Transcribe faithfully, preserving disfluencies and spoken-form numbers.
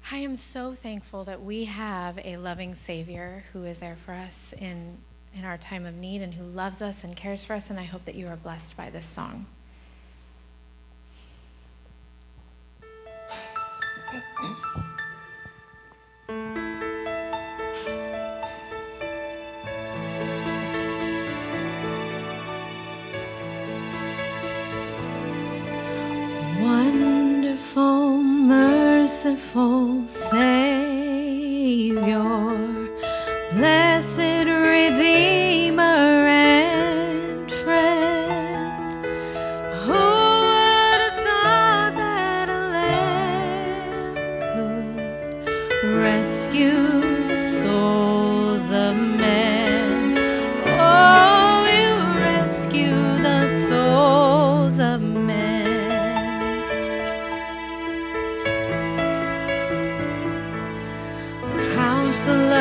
I am so thankful that we have a loving Savior who is there for us in, in our time of need and who loves us and cares for us, and I hope that you are blessed by this song. Wonderful, merciful Savior, blessed Redeemer and friend, who would have thought that a lamb could rescue the souls of men? Oh, you rescue the souls of men. Counselor,